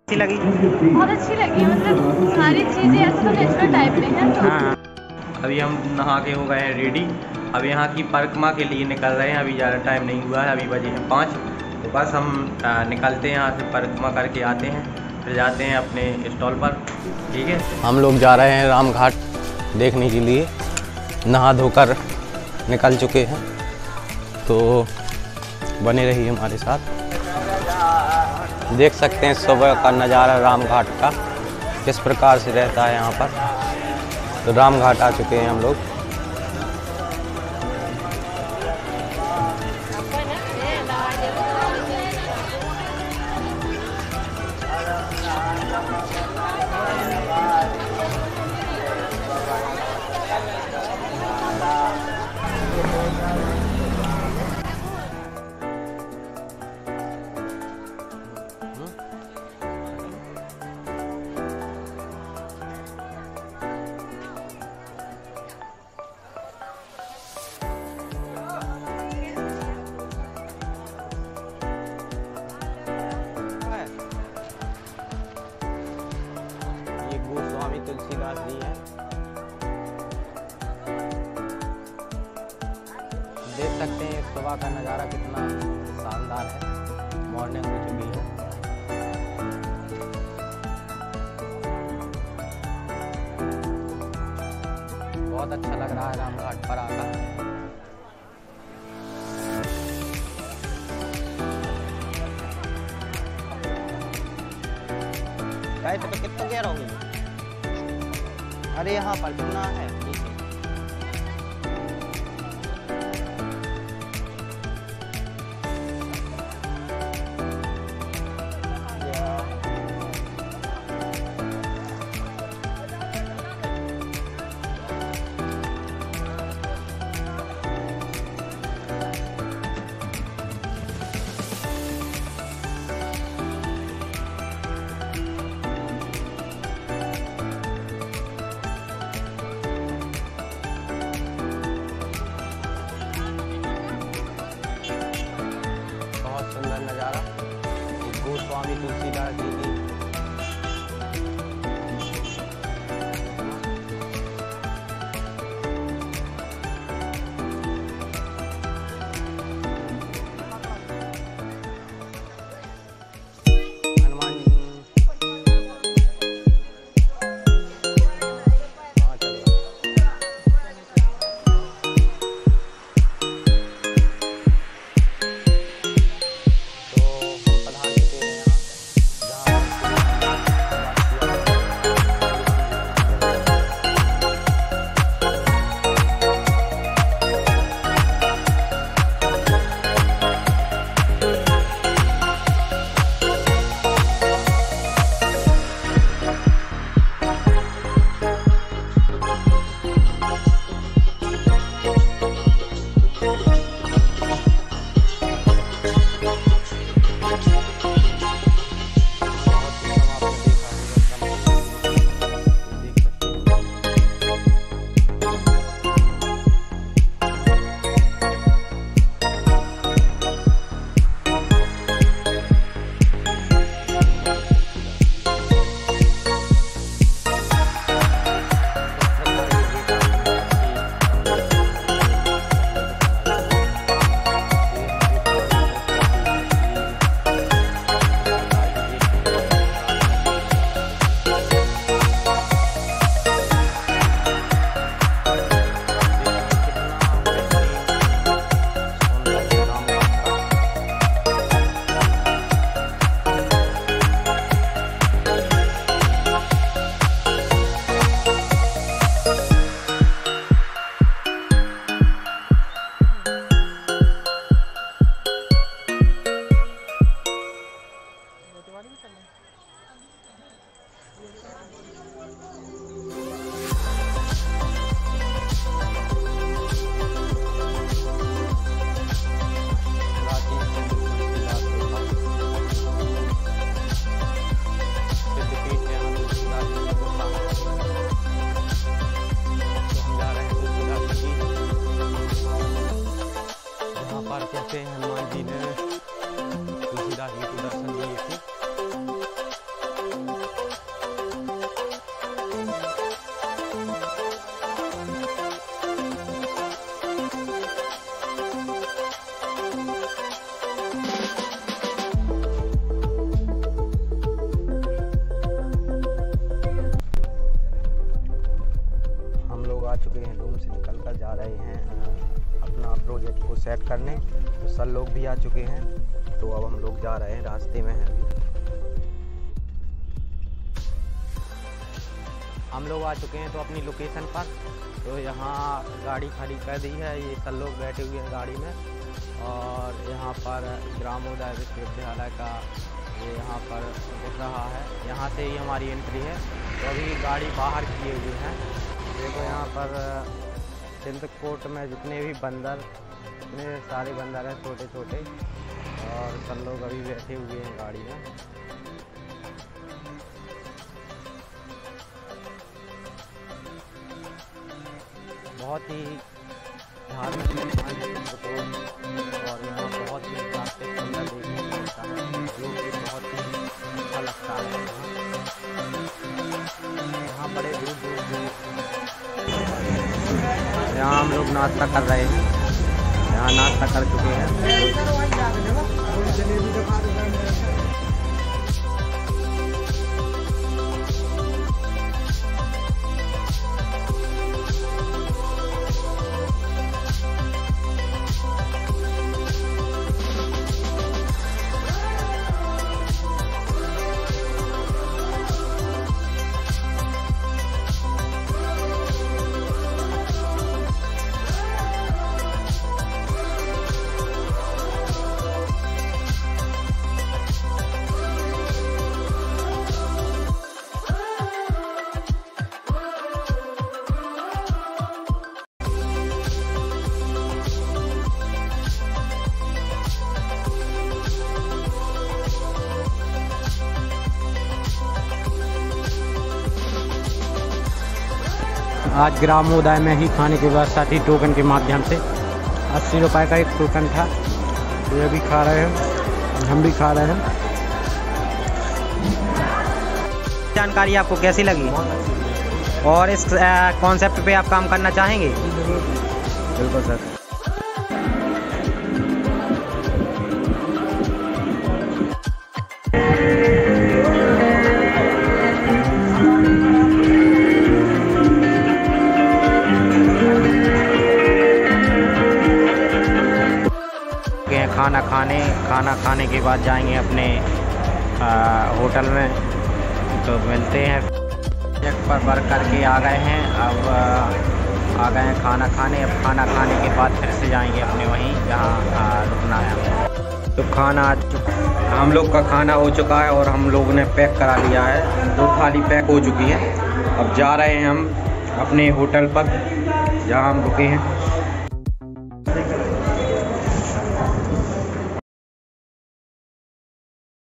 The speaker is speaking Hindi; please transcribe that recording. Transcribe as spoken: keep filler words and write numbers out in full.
अच्छी लगी? बहुत अच्छी लगी, मतलब सारी चीज़ें ऐसे तो नेचुरल टाइप में हैं तो। हाँ, अभी हम नहा के हो गए हैं रेडी। अब यहाँ की परिक्रमा के लिए निकल रहे हैं। अभी ज़्यादा टाइम नहीं हुआ है, अभी बजे हैं पाँच। तो बस हम आ, निकलते हैं यहाँ से, परिक्रमा करके आते हैं, फिर जाते हैं अपने स्टॉल पर। ठीक है, हम लोग जा रहे हैं राम घाट देखने के लिए। नहा धोकर निकल चुके हैं, तो बने रहिए हमारे साथ। देख सकते हैं सुबह का नज़ारा राम घाट का किस प्रकार से रहता है यहाँ पर। तो राम घाट आ चुके हैं हम लोग। गोस्वामी तुलसीदास जी हैं। देख सकते हैं सुबह का नज़ारा कितना शानदार है। मॉर्निंग हो चुकी है। बहुत अच्छा लग रहा है राम घाट पर आकर। गाइस तो कितना गहरा होगी? अरे यहाँ पर कितना है नीचे। नज़ारा गोस्वामी तुलसीदास जी की। हनुमान जी कहते हैं हनुमान जी ने तुलसीदास जी को दर्शन दिए थे। सर लोग भी आ चुके हैं, तो अब हम लोग जा रहे हैं, रास्ते में हैं अभी। हम लोग आ चुके हैं तो अपनी लोकेशन पर, तो यहाँ गाड़ी खड़ी कर दी है, ये सब लोग बैठे हुए हैं गाड़ी में। और यहाँ पर ग्रामोदय विश्वविद्यालय का ये यहाँ पर दिख रहा है, यहाँ से ही हमारी एंट्री है। तो अभी गाड़ी बाहर किए हुए हैं। देखो यहाँ पर चित्रकूट में जितने भी बंदर, इतने सारे बंदर हैं छोटे छोटे, और सब लोग अभी बैठे हुए हैं गाड़ी में। बहुत ही धार्मिक स्थान है चित्रकूट, और यहाँ बहुत ही प्राकृतिक सुंदर देखने को मिलता है, जो कि बहुत ही अच्छा लगता है। यहाँ बड़े दूर दूर से यहाँ हम लोग नाश्ता कर रहे हैं, यहाँ नाश्ता कर चुके हैं। आज ग्रामोदय में ही खाने की व्यवस्था थी, टोकन के माध्यम से। अस्सी रुपए का एक टोकन था, ये भी खा रहे हैं, हम भी खा रहे हैं। जानकारी आपको कैसी लगी और इस कॉन्सेप्ट पे आप काम करना चाहेंगे? बिल्कुल सर। खाना खाने खाना खाने के बाद जाएंगे अपने आ, होटल में, तो मिलते हैं। एक पर बर करके आ गए हैं, अब आ गए हैं खाना खाने। अब खाना खाने के बाद फिर से जाएंगे अपने वहीं जहाँ रुकना है। तो खाना हम लोग का खाना हो चुका है और हम लोगों ने पैक करा लिया है, दो थाली पैक हो चुकी है। अब जा रहे हैं हम अपने होटल पर जहाँ हम रुके हैं।